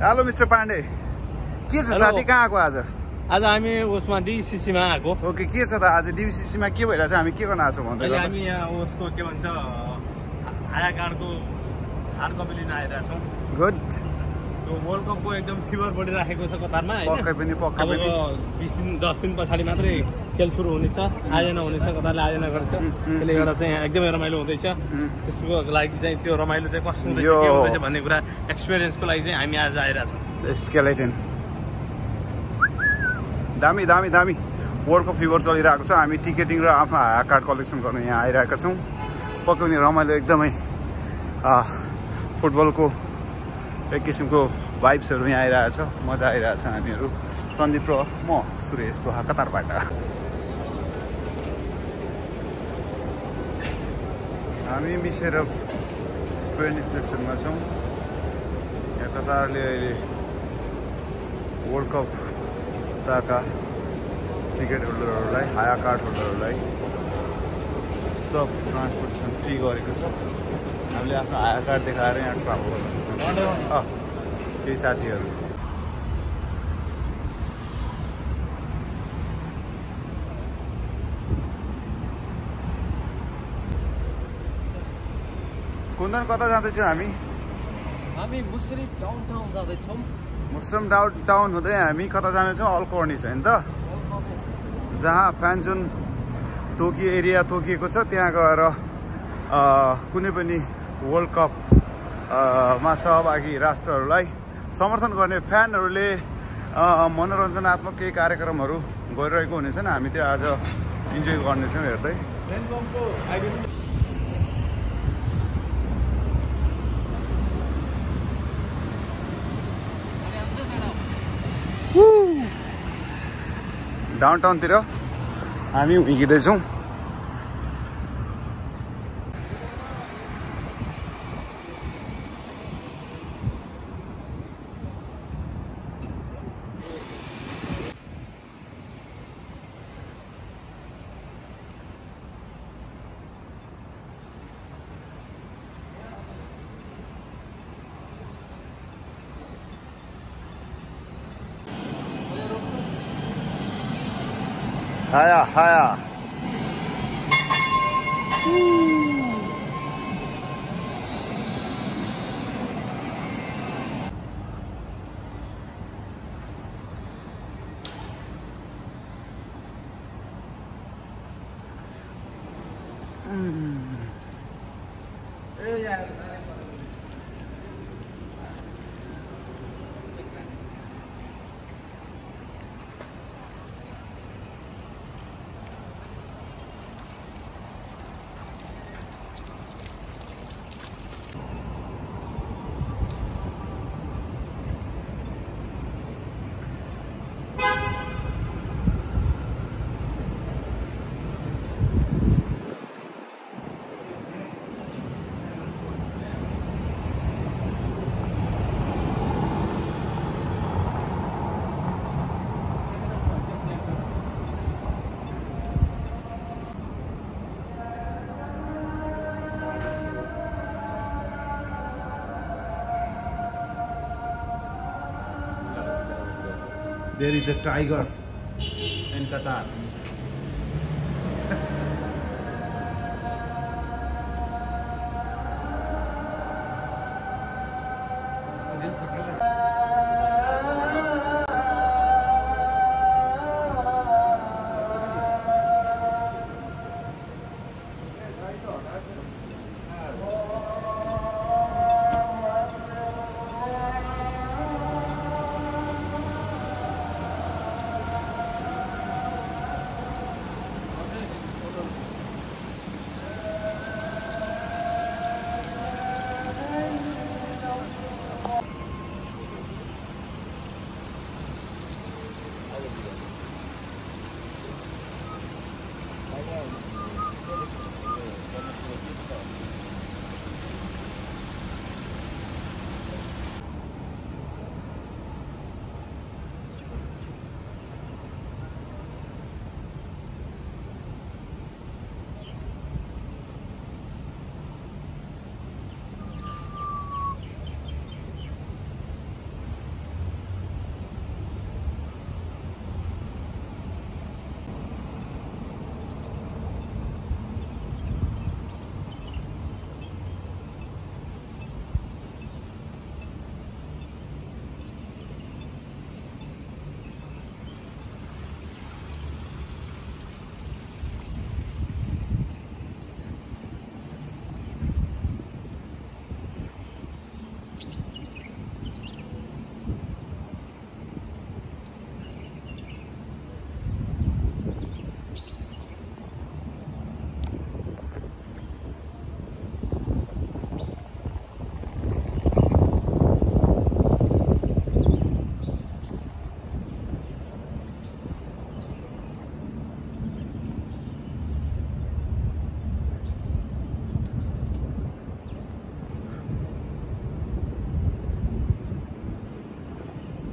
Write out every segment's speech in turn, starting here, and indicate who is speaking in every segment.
Speaker 1: Hello mister Pandey, के छ साथी? कहाँ आएको आज?
Speaker 2: आज हामी उसमा डिसिसीमा आएको।
Speaker 1: ओके, के छ त आज डिसिसीमा के भइरहेछ? हामी के गर्न आएको छौँ भन्दै?
Speaker 2: हामी यहाँ उसको के भन्छ आया कार्डको हार्ड कपी लिन आइरहेको छौँ।
Speaker 1: गुड।
Speaker 2: त्यो वर्ल्ड कपको एकदम फिभर बढिराखेको छ कतारमा हैन?
Speaker 1: पक्कै पनि
Speaker 2: 20 दिन 10 दिन पछाडि मात्रै खेल सुरु हुनेछ। आयोजना हुनेछ, कतारले आयोजना गर्छ। त्यसले गर्दा चाहिँ एकदमै रमाइलो हुँदैछ। त्यसको लागि चाहिँ त्यो रमाइलो चाहिँ कस्तो हुँदैछ, के हुँदैछ भन्ने कुरा एक्सपिरियन्सको लागि चाहिँ हामी आज आइरहेको छौँ।
Speaker 1: स्केलेटन दामी दामी दामी वर्ल्ड कप फिभर चलिरहेको छ। हामी टिकेटिङ र आफ्नो हाया कार्ड कलेक्सन गर्न यहाँ आइरहेका छौँ। पक्कै पनि रमाइलो, एकदमै फुटबलको एक किसिमको भाइब्सहरू यहाँ आइरहेछ, मजा आइरहेछ। हामीहरू सन्दीप र म सुरेश दोहा कतारबाट। हामी मिसेर ट्रेन स्टेसनमा छौँ। यहाँ कतारले अहिले वर्ल्ड कप ताका टिकट होल्डरहरूलाई, हाया कार्ड होल्डरहरूलाई सब ट्रान्सपोर्टेसन फ्री गरेको छ। हामीले आफ्नो हाया कार्ड देखाएर यहाँ ट्राभल गर्नु केही साथीहरू। कुन्दन, कता जाँदैछौँ हामी?
Speaker 2: हामी मुस्लिम डाउनटाउन जाँदैछौँ।
Speaker 1: मुस्लिम डाउनटाउन हुँदै हामी कता जानेछौँ? अल्कोर्निस होइन त, जहाँ फ्यान्जोन तोकियो एरिया तोकिएको छ। त्यहाँ गएर कुनै पनि वर्ल्ड कप मा सहभागी राष्ट्रहरूलाई समर्थन गर्ने फ्यानहरूले मनोरञ्जनात्मक केही कार्यक्रमहरू गरिरहेको हुनेछन्। हामी त्यो आज इन्जोय गर्नेछौँ हेर्दै। डाउनटाउनतिर हामी हिँड्दैछौँ। हाया हाया There is a tiger in Qatar.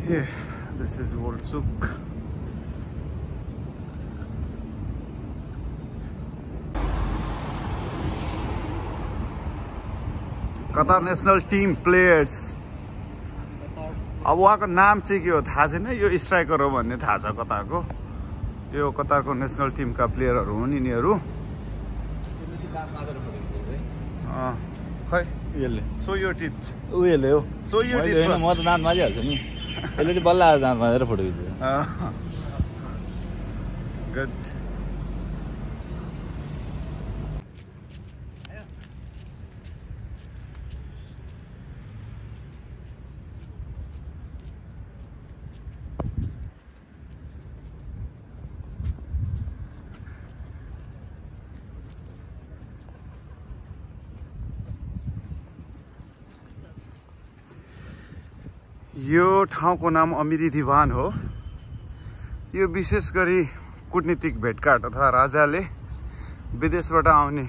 Speaker 1: Yeah, this is Old Souk. Qatar national team players. अब उहाँको नाम चाहिँ के हो थाहा छैन, यो स्ट्राइकर हो भन्ने थाहा छ कतारको। यो कतारको नेसनल टिमका प्लेयरहरू हुन् यिनीहरू। खै
Speaker 2: यसले
Speaker 1: सो यो टिप
Speaker 2: उयोले हो,
Speaker 1: सो यो टिप
Speaker 2: म त दाँत माझिहाल्छु नि, यसले चाहिँ बल्ल दाँत माझेर फोटो खिच्छ।
Speaker 1: गुड। यो ठाउँको नाम अमिरी दिवान हो। यो विशेष गरी कूटनीतिक भेटघाट अथवा राजाले विदेशबाट आउने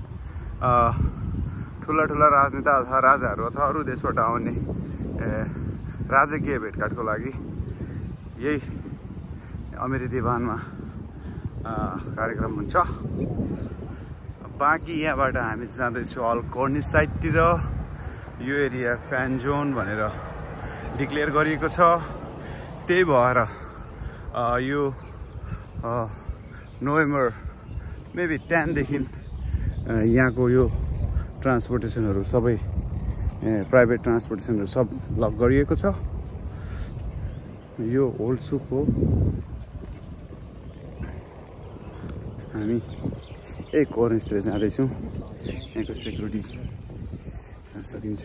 Speaker 1: ठुला ठुला राजनेता अथवा राजाहरू अथवा अरू देशबाट आउने राजकीय भेटघाटको लागि यही अमिरी दिवानमा कार्यक्रम हुन्छ। बाँकी यहाँबाट हामी जाँदैछौँ अल कर्निस साइडतिर। यो एरिया फ्यान जोन भनेर डिक्लेयर गरिएको छ। त्यही भएर यो नोभेम्बर मेबी 10 देखि यहाँको यो ट्रान्सपोर्टेसनहरू सबै प्राइभेट ट्रान्सपोर्टेसनहरू सब लक गरिएको छ। यो ओल्ड सुक हो। हामी एक कर्निसतिर जाँदैछौँ। यहाँको सेक्युरिटी सकिन्छ।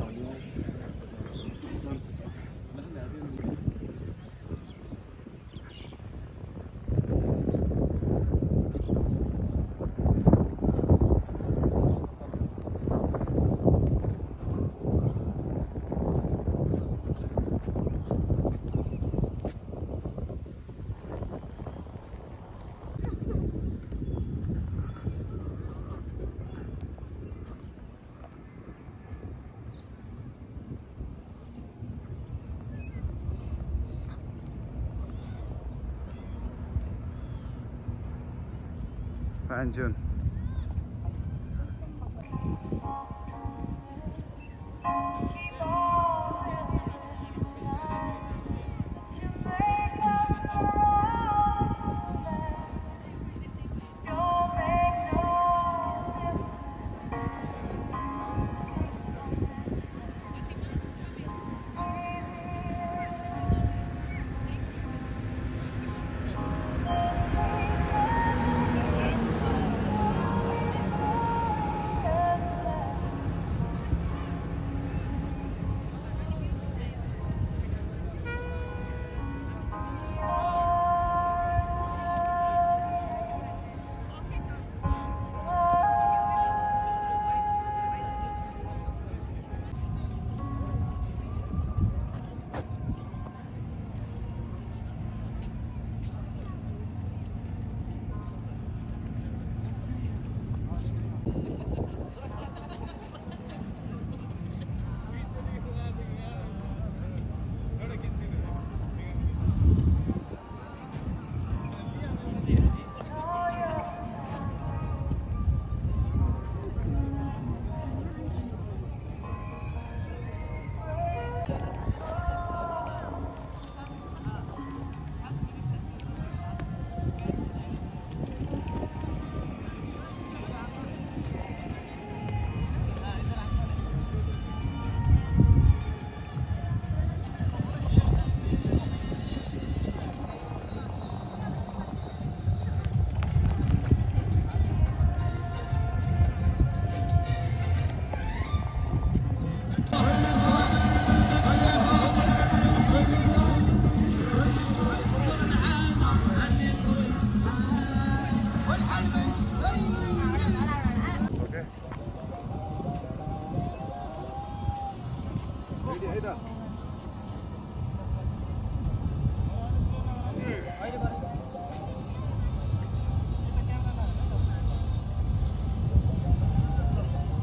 Speaker 1: Fan June.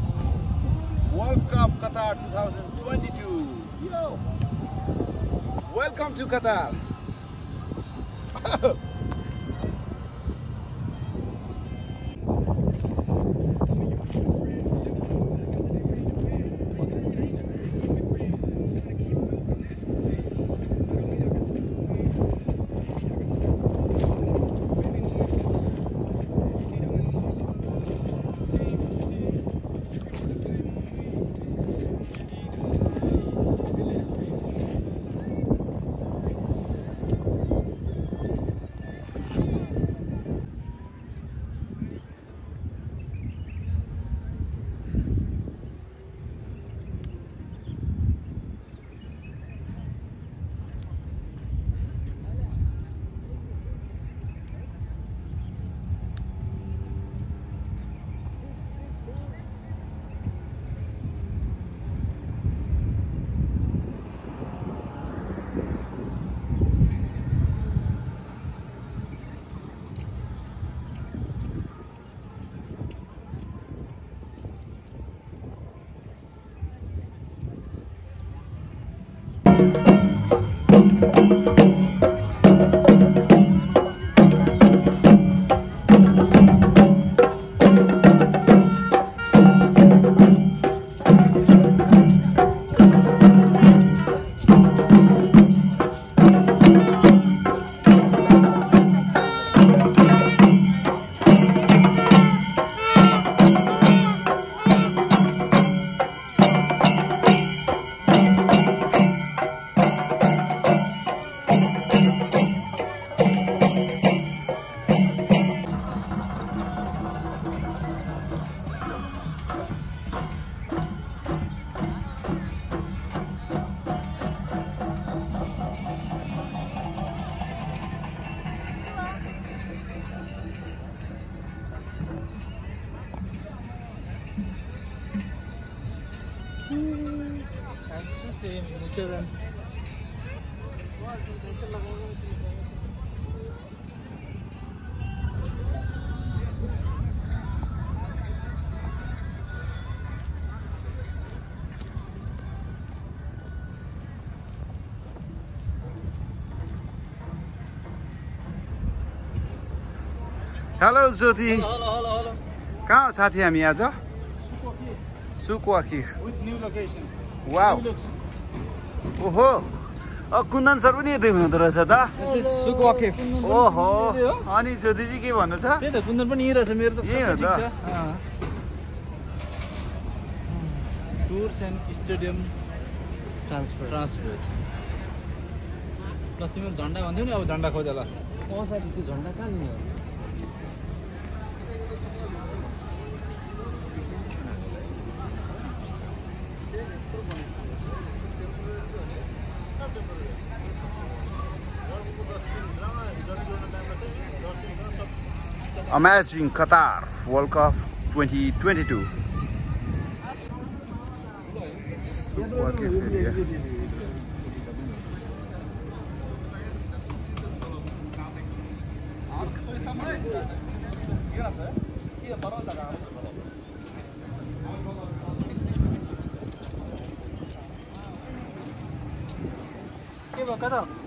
Speaker 1: World Cup Qatar 2022. Yo. Welcome to Qatar. Hello Jyoti.
Speaker 2: Hello.
Speaker 1: कहाँ हो साथी हामी आज? Sukuwa cave.
Speaker 2: With new location.
Speaker 1: Wow. ओहो. कुन्दन सर पनि यतै हुनुहुँदो रहेछ त?
Speaker 2: सुकुवा केभ.
Speaker 1: ओहो. अनि ज्योतिजी के भन्नु छ?
Speaker 2: त्यही त कुन्दन पनि यही रहेछ मेरो त.
Speaker 1: यही हो त.
Speaker 2: Tours and stadium transfer. ल तिम्रो झन्डा भन्थ्यौ नि अब झन्डा खोजेला.
Speaker 3: साथी त्यो झन्डा कहाँ लिने हो?
Speaker 1: Amazing Qatar World Cup 2022. Sukuwa Cafe area.
Speaker 2: के भयो त?